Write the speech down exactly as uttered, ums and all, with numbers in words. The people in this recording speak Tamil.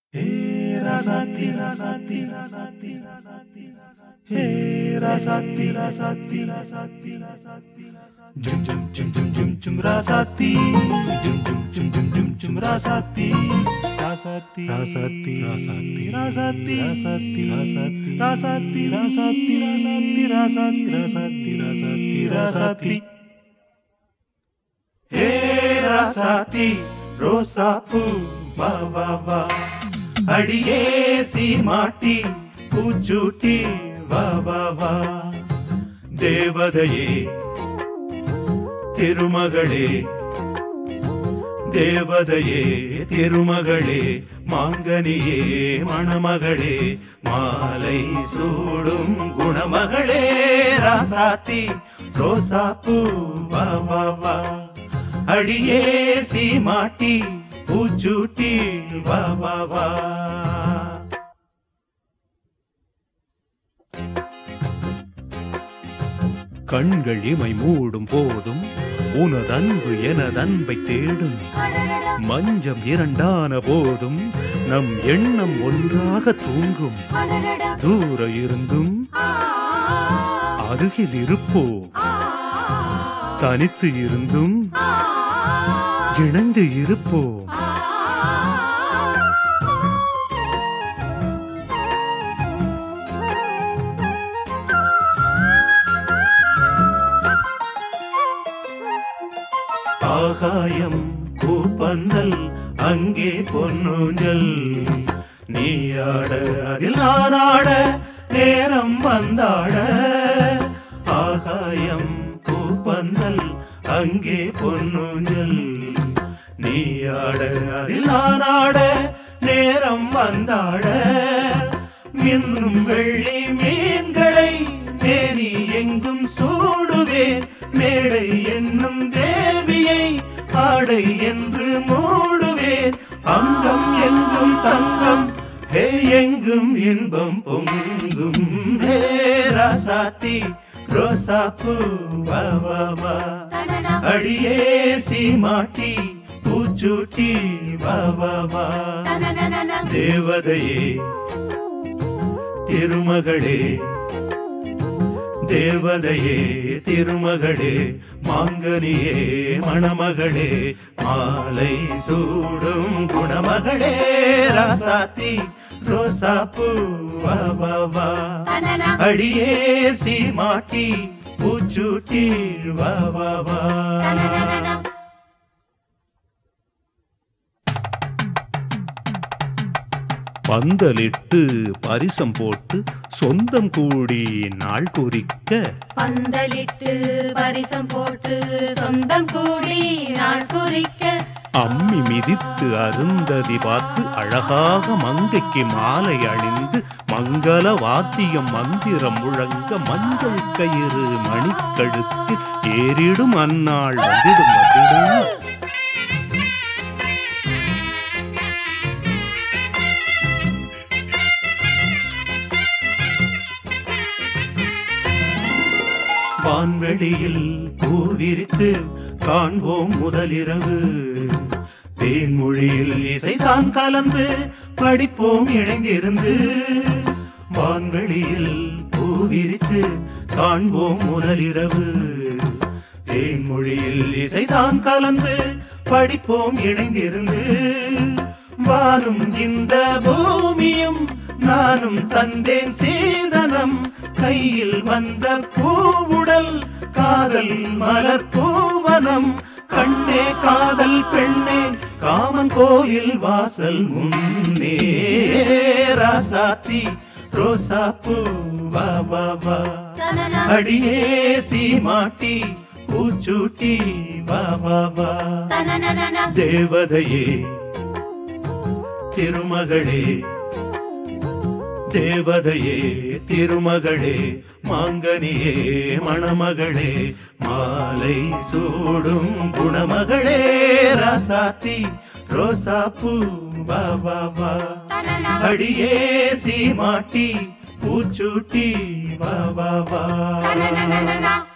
Hey Rasati, Rasati, Rasati, Rasati, Hey Rasati, Rasati, Rasati, Rasati, Jum jum jum jum jum jum Rasati, Jum jum jum jum jum jum Rasati, Rasati, Rasati, Rasati, Rasati, Rasati, Rasati, Rasati, Rasati, Rasati, Rasati, Rasati, Rasati, Rasati. Hey Rasati, Rosapu, va va va. அடியே சீமாட்டி பூச்சூட்டி வா வா வா தேவதையே திருமகளே தேவதையே திருமகளே மாங்கனியே மணமகளே மாலை சூடும் குணமகளே ராசாத்தி ரோசாப்பூ வா வா வா அடியே சீமாட்டி பூச்சூட்டி வா வா வா கண்கள் இமை மூடும் போதும் உனதன்பு எனதன்பை தேடும் மஞ்சம் இரண்டான போதும் நம் எண்ணம் ஒன்றாக தூங்கும் தூர இருந்தும் அருகில் இருப்போம் தனித்து இருந்தும் இணைந்து இருப்போம் ஆகாயம் பூப்பந்தல் அங்கே பொன்னூஞ்சல் நீயாட அதில் நானாட நேரம் வந்தாட ஆகாயம் பூப்பந்தல் அங்கே பொன்னூஞ்சல் நீயாட அதில் நானாட நேரம் வந்தாட மின்னும் வெள்ளி மீன்களை மேனி எங்கும் சூடுவேன் மேடை என்னும் தேவியை ஆடை என்று மூடுவேன் அங்கம் எங்கும் தங்கம் ஹே எங்கும் இன்பம் பொங்கும் ஹே ராசாத்தி ரோசாப்பூ வா வா வா அடியே சீமாட்டி பூச்சூட்டி வா வா வா தேவதையே திருமகளே தேவதையே திருமகளே மாங்கனியே மணமகளே மாலை சூடும் குணமகளே ராசாத்தி ரோசாப்பூ வா வா வா அடியே சீமாட்டி பூச்சூட்டி வா வா வா பந்தலிட்டு பரிசம் போட்டு சொந்தம் கூடி நாள் குறிக்க பந்தலிட்டு பரிசம் போட்டு சொந்தம் கூடி நாள் குறிக்க அம்மி மிதித்து அருந்ததி பார்த்து அழகாக மங்கைக்கு மாலை அணிந்து மங்கள வாத்தியம் மந்திரம் முழங்க மஞ்சள் கயிறு மணிக்கழுத்து ஏறிடும் அந்நாள் வந்திடும் வந்திடும் வான்வெளியில் பூவிரித்து காண்போம் முதலிரவு தேன்மொழியில் இசைதான் கலந்து படிப்போம் இணைந்திருந்து வான்வெளியில் பூவிரித்து காண்போம் முதலிரவு தேன்மொழியில் இசைதான் கலந்து படிப்போம் இணைந்திருந்து வானும் இந்த பூமியும் நானும் தந்தேன் சீதனம் கையில் வந்த பூவுடல் காதல் மலர் பூவனம் கண்ணே காதல் பெண்ணே காமன் கோயில் வாசல் முன்னே ராசாத்தி ரோசாப்பூ வா வா வா அடியே சீமாட்டி பூச்சூட்டி வா வா வா தேவதையே திருமகளே தேவதையே திருமகளே மாங்கனியே மணமகளே மாலை சூடும் குணமகளே ராசாத்தி ரோசாப்பூ வா வா வா அடியே சீமாட்டி பூச்சூட்டி வா வா வா